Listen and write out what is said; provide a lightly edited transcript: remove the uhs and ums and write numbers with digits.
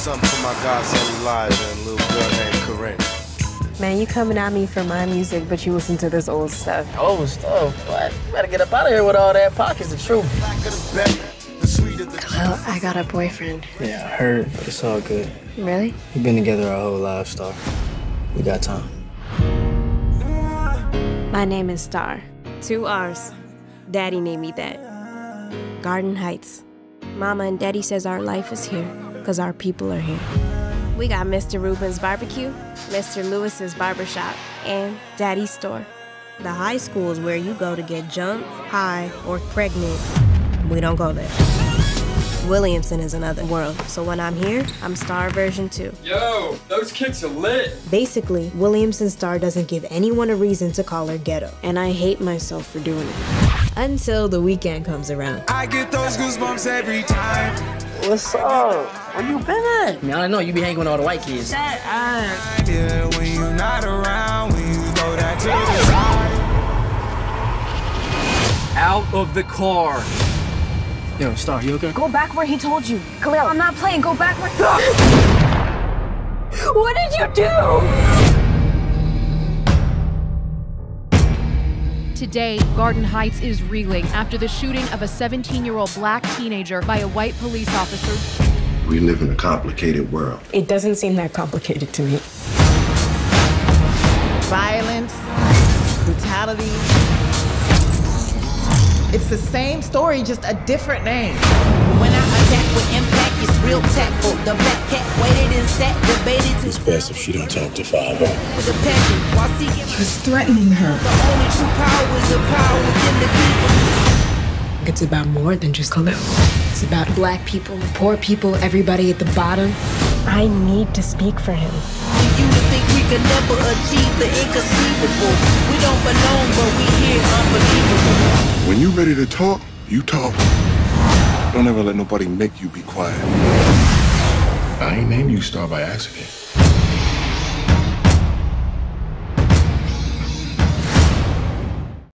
something for my godson Elijah and a little girl named Corinne. Man, you coming at me for my music, but you listen to this old stuff. Old stuff? What? You better get up out of here with all that. Pocket's the truth. Well, I got a boyfriend. Yeah, I heard, but it's all good. Really? We've been together our whole lives, Star. We got time. My name is Star. 2 R's. Daddy named me that. Garden Heights. Mama and Daddy says our life is here because our people are here. We got Mr. Rubin's barbecue, Mr. Lewis's barbershop, and Daddy's store. The high school is where you go to get jumped, high, or pregnant. We don't go there. Williamson is another world, so when I'm here, I'm Star version 2. Yo, those kicks are lit. Basically, Williamson Star doesn't give anyone a reason to call her ghetto, and I hate myself for doing it. Until the weekend comes around. I get those goosebumps every time. What's up? Where you been at? Man, I don't know. You be hanging with all the white kids. Shut up. Yeah, when you're not around, when you throw that to the side. Out of the car. Yo, Star, you okay? Go back where he told you. Khalil, I'm not playing. Go back where... What did you do? Today, Garden Heights is reeling after the shooting of a 17-year-old black teenager by a white police officer. We live in a complicated world. It doesn't seem that complicated to me. Violence, brutality. It's the same story, just a different name. When I attack with impact, it's real tactful. The black cat waited and sat, debated. It's best if she don't talk to 5 with a passion while seeking. He was threatening her. The only true power is the power within the people. It's about more than just Khalil. It's about black people, poor people, everybody at the bottom. I need to speak for him. For you to think we could never achieve the inconceivable. We don't belong, but we here unbelievable. When you ready to talk, you talk. Don't ever let nobody make you be quiet. I ain't named you Star by accident.